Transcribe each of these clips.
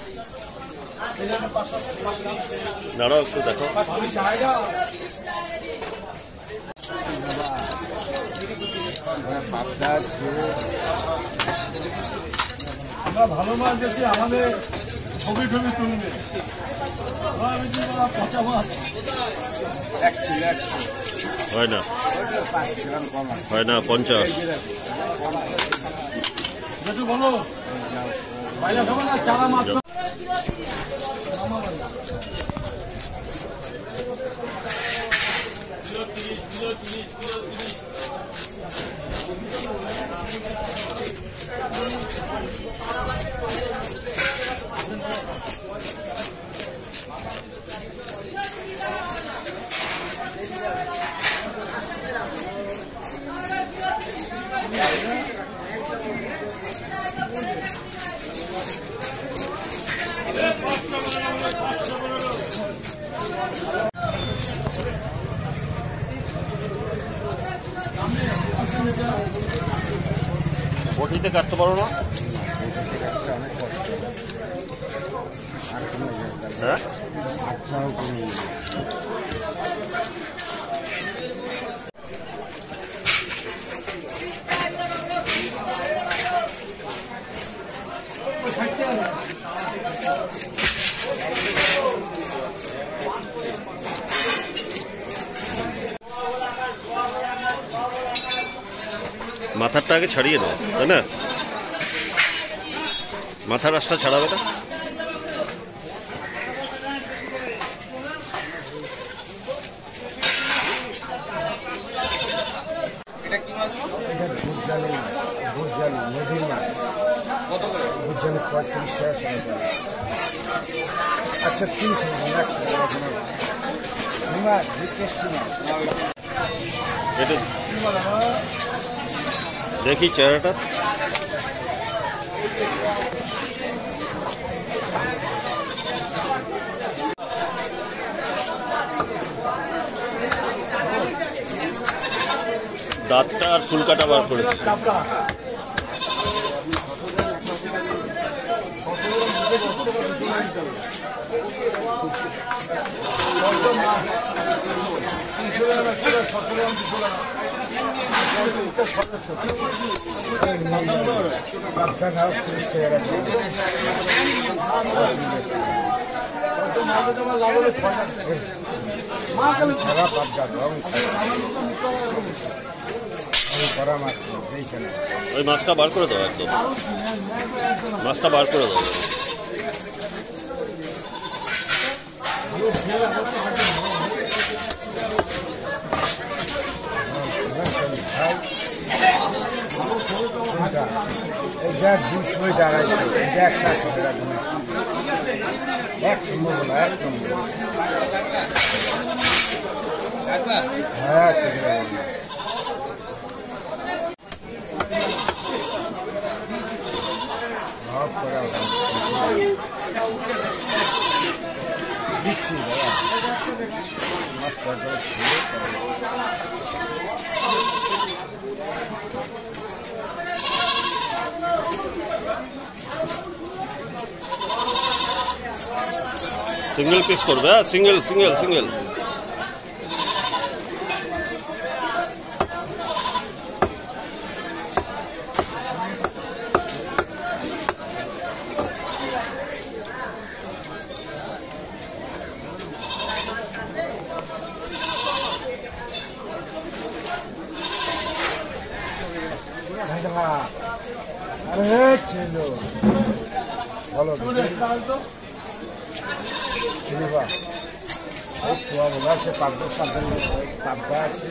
দাঁড়াও একটু দেখো। আমরা ভালো মাছ বেশি, আমাদের ছবি টবি তুলবে। পচা মাছ হয় না, হয় না 50। বলো বাইরে খাবো না, চারা মাছ। বটিতে কাটতে পারো না? হ্যাঁ, মাথারটা আগে ছাড়িয়ে দাও, তাই না? মাথার রাস্তা ছাড়াবে না? নদীর মাছ কত করে? ভুজালি 35 টাকা। আচ্ছা 300 দেখি চেহারাটা। দাঁতটা আর ফুলকাটা বার করে ওই মাছটা বার করে দাও, একদম মাছটা বার করে দাও। এক 200 টাকা, এক 700 টাকা, এক নম্বর বলা, এক নম্বর। হ্যাঁ দিচ্ছি দাদা, মাছটা সিঙ্গেল পিস করবে। হ্যাঁ, সিঙ্গেল সিঙ্গেল সিঙ্গেল। বলো আছে, পাবদা আছে।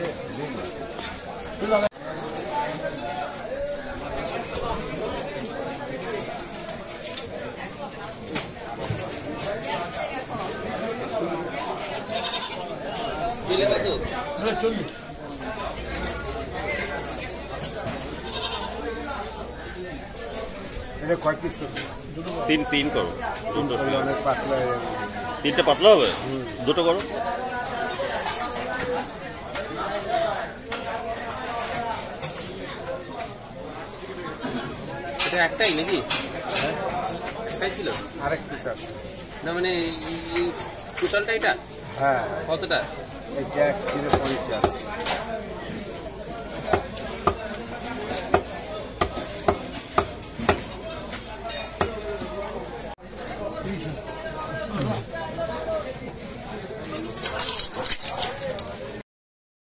এটা কয় পিস করবে? তিন করো। অনেক পাতলা, 3টে পাতলা হবে, 2টো করো। এটা একটাই নাকি? একটাই ছিল? আরেক পিস আছে। না মানে টোটালটা এটা হ্যাঁ, কতটা? এটা 1 কিলো 50।